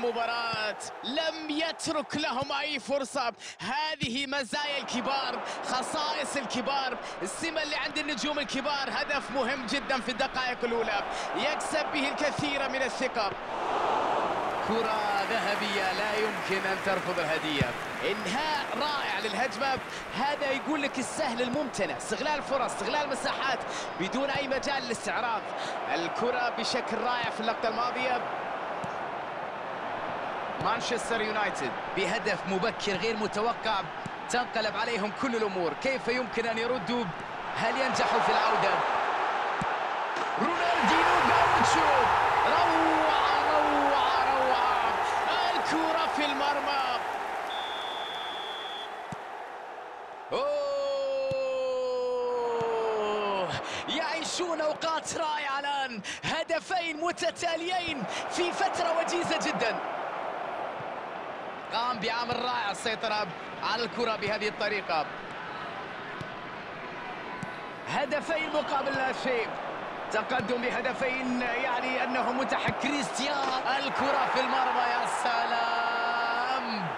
المباراة، لم يترك لهم أي فرصة. هذه مزايا الكبار، خصائص الكبار، السمة اللي عند النجوم الكبار. هدف مهم جدا في الدقائق الأولى يكسب به الكثير من الثقة. كرة ذهبية لا يمكن أن ترفض الهدية. إنهاء رائع للهجمة. هذا يقول لك السهل الممتنع، استغلال فرص، استغلال مساحات بدون أي مجال للاستعراض. الكرة بشكل رائع في اللقطة الماضية. مانشستر يونايتد بهدف مبكر غير متوقع تنقلب عليهم كل الأمور. كيف يمكن أن يردوا؟ هل ينجحوا في العودة؟ رونالدينو غاوتشو، روعة روعة روعة. الكرة في المرمى. أوه، يعيشون أوقات رائعة الآن. هدفين متتاليين في فترة وجيزة جدا. قام بعمل رائع السيطرة على الكرة بهذه الطريقة. هدفين مقابل لا شيء. تقدم بهدفين يعني أنه متحك. كريستيان، الكرة في المرمى. يا سلام،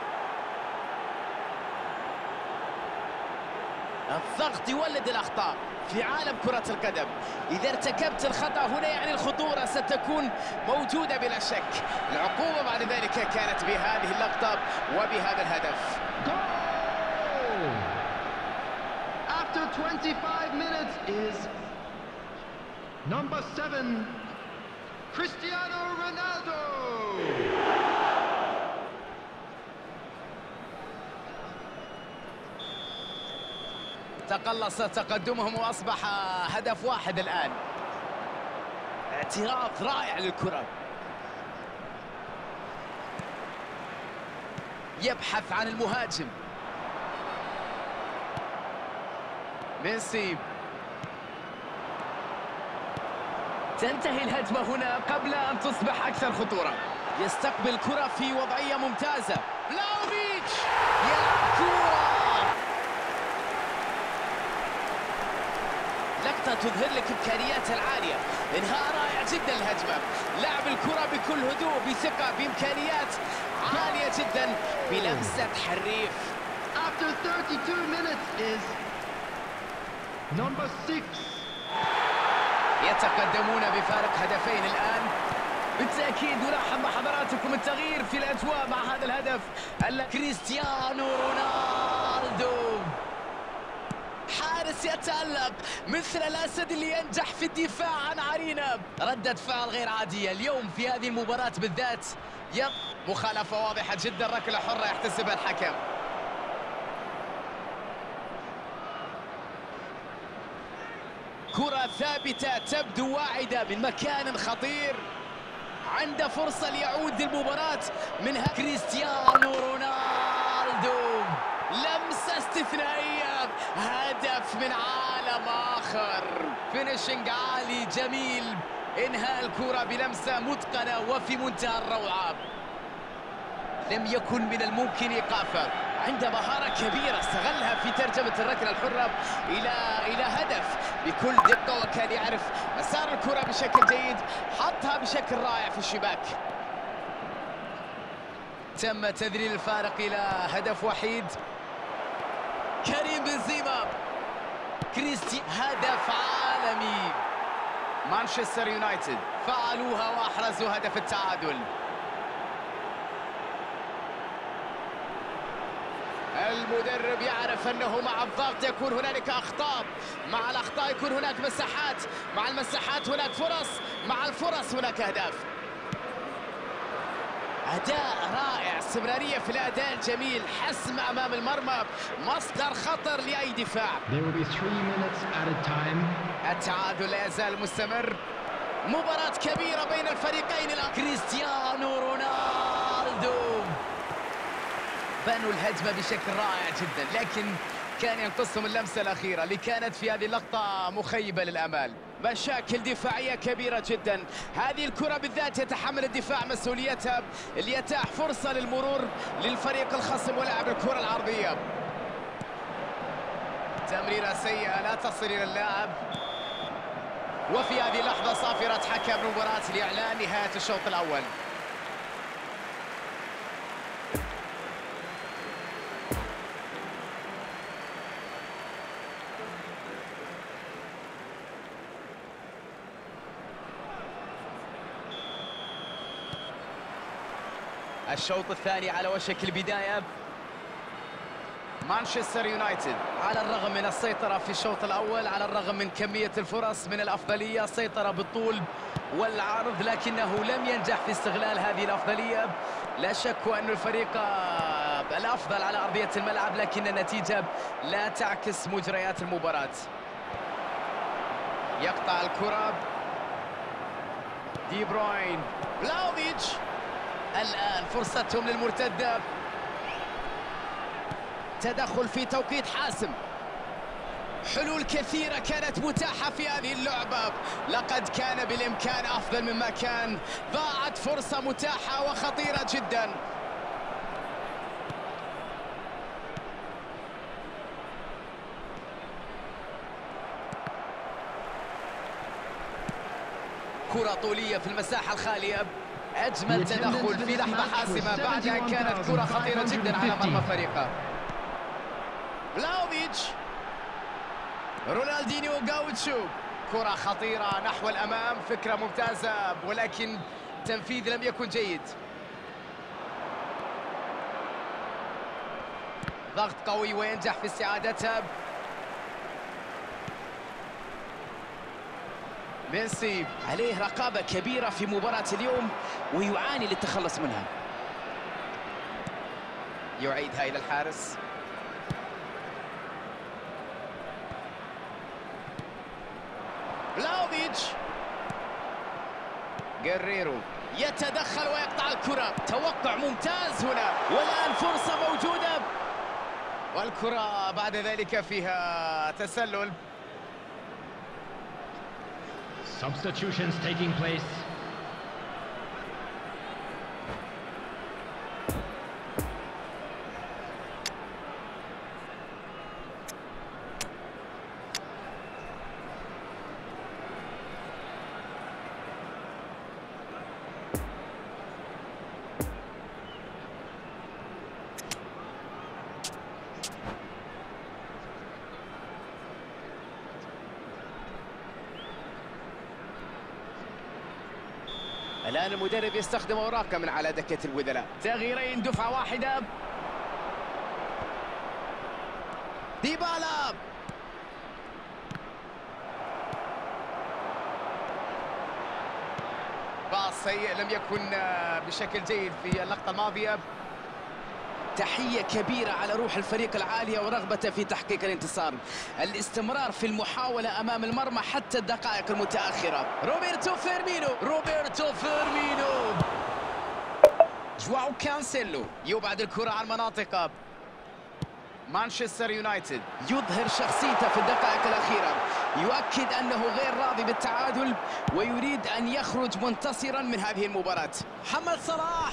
الضغط يولد الأخطاء في عالم كرة القدم. إذا ارتكبت الخطأ هنا يعني الخطورة ستكون موجودة بلا شك. العقوبة بعد ذلك كانت بهذه اللقطة وبهذا الهدف. After 25 minutes is number 7, Cristiano Ronaldo. تقلص تقدمهم وأصبح هدف واحد الآن. اعتراض رائع للكرة. يبحث عن المهاجم. ميسي. تنتهي الهجمة هنا قبل أن تصبح أكثر خطورة. يستقبل الكرة في وضعية ممتازة. فلاوفيتش يلعب كرة. لقطة تظهر لك إمكانياته العالية. إنهاء رائع جدا الهجمة. لعب الكرة بكل هدوء، بثقة، بإمكانيات عالية جدا، بلمسة حريف. After 32 minutes is number 6. يتقدمون بفارق هدفين الآن. بالتأكيد نلاحظ مع حضراتكم التغيير في الأجواء مع هذا الهدف. كريستيانو رونالدو، حارس يتألق مثل الأسد اللي ينجح في الدفاع عن عرينة. ردة فعل غير عادية اليوم في هذه المباراة بالذات. مخالفة واضحة جدا، ركلة حرة يحتسبها الحكم. كرة ثابتة تبدو واعدة من مكان خطير. عنده فرصة ليعود للمباراة منها كريستيانو رونالدو. لمسة استثنائية، هدف من عالم آخر. فينيشنج عالي جميل. انهاء الكرة بلمسة متقنة وفي منتهى الروعة. لم يكن من الممكن إيقافه. عنده مهارة كبيرة استغلها في ترجمة الركلة الحرة إلى هدف بكل دقة، وكان يعرف مسار الكرة بشكل جيد، حطها بشكل رائع في الشباك. تم تذليل الفارق إلى هدف وحيد. كريم بنزيما. كريستي، هدف عالمي. مانشستر يونايتد فعلوها واحرزوا هدف التعادل. المدرب يعرف أنه مع الضغط يكون هنالك أخطاء، مع الأخطاء يكون هناك مساحات، مع المساحات هناك فرص، مع الفرص هناك أهداف. أداء رائع، استمرارية في الأداء الجميل، حسم أمام المرمى، مصدر خطر لأي دفاع. التعادل لا يزال مستمر. مباراة كبيرة بين الفريقين الآن. كريستيانو رونالدو بنوا الهجمة بشكل رائع جدا، لكن كان ينقصهم اللمسة الأخيرة اللي كانت في هذه اللقطة مخيبة للآمال. مشاكل دفاعية كبيرة جدا. هذه الكرة بالذات يتحمل الدفاع مسؤوليتها، اللي يتاح فرصة للمرور للفريق الخصم ولعب الكرة العرضية. تمريرة سيئة لا تصل إلى اللاعب. وفي هذه اللحظة صافرة حكم المباراة لإعلان نهاية الشوط الأول. الشوط الثاني على وشك البداية. مانشستر يونايتد على الرغم من السيطرة في الشوط الأول، على الرغم من كمية الفرص من الأفضلية، سيطرة بالطول والعرض، لكنه لم ينجح في استغلال هذه الأفضلية. لا شك أن الفريق الأفضل على أرضية الملعب، لكن النتيجة لا تعكس مجريات المباراة. يقطع الكرة دي بروين، فلاوفيتش، الآن فرصتهم للمرتدة، تدخل في توقيت حاسم. حلول كثيرة كانت متاحة في هذه اللعبة، لقد كان بالإمكان أفضل مما كان. ضاعت فرصة متاحة وخطيرة جدا. كرة طولية في المساحة الخالية، أجمل تدخل في لحظة حاسمة بعد أن كانت كرة خطيرة جدا على مرمى فريقه. فلاوفيتش، رونالدينيو غاوتشو، كرة خطيرة نحو الأمام، فكرة ممتازة ولكن التنفيذ لم يكن جيد. ضغط قوي وينجح في استعادتها. ميسي عليه رقابة كبيرة في مباراة اليوم ويعاني للتخلص منها. يعيدها إلى الحارس. فلاوفيتش، غيريرو يتدخل ويقطع الكرة، توقع ممتاز هنا، والآن فرصة موجودة والكرة بعد ذلك فيها تسلل. Substitutions taking place. الآن المدرب يستخدم أوراقه من على دكة البدلاء. تغييرين دفعة واحدة. ديبالا، باص سيء لم يكن بشكل جيد في اللقطة الماضية. تحية كبيرة على روح الفريق العالية ورغبته في تحقيق الانتصار. الاستمرار في المحاولة أمام المرمى حتى الدقائق المتأخرة. روبرتو فيرمينو، جواو كانسيلو يبعد الكرة عن مناطقه. مانشستر يونايتد يظهر شخصيته في الدقائق الأخيرة، يؤكد أنه غير راضي بالتعادل ويريد أن يخرج منتصرا من هذه المباراة. محمد صلاح،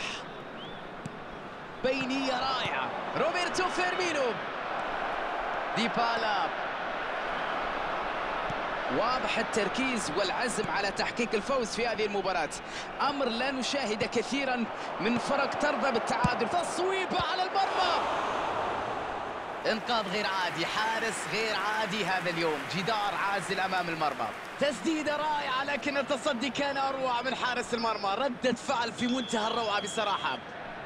بينية رائعة. روبرتو فيرمينو، ديبالا، واضح التركيز والعزم على تحقيق الفوز في هذه المباراة، أمر لا نشاهد كثيرا من فرق ترضى بالتعادل. تصويبة على المرمى، انقاذ غير عادي، حارس غير عادي هذا اليوم، جدار عازل أمام المرمى. تسديدة رائعة لكن التصدي كان أروع من حارس المرمى، ردة فعل في منتهى الروعة بصراحة.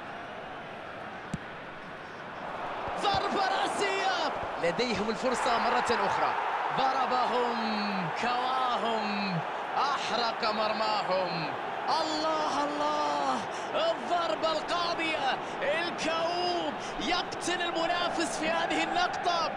ضربة رأسية، لديهم الفرصة مرة أخرى، ضربهم، كواهم، أحرق مرماهم. الله الله، الضربة القاضية، الكوب يقتل المنافس في هذه اللقطة.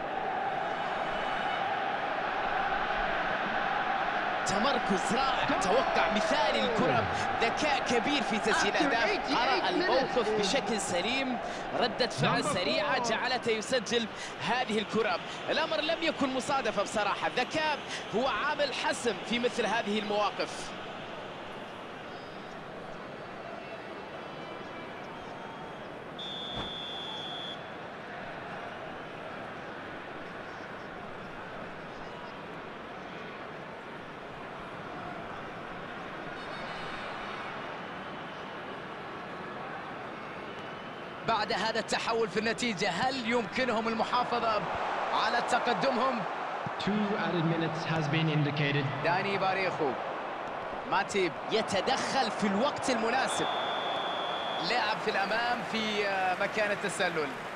تمركز رائع، توقع مثالي الكرة، ذكاء كبير في تسجيل أهداف، قرأ الموقف بشكل سليم، ردة فعل سريعة جعلته يسجل هذه الكرة. الأمر لم يكن مصادفة بصراحة، الذكاء هو عامل حسم في مثل هذه المواقف. بعد هذا التحول في النتيجة هل يمكنهم المحافظة على تقدمهم؟ 2 added minutes has been indicated. داني باريخو، ماتيب يتدخل في الوقت المناسب، لاعب في الأمام في مكان التسلل.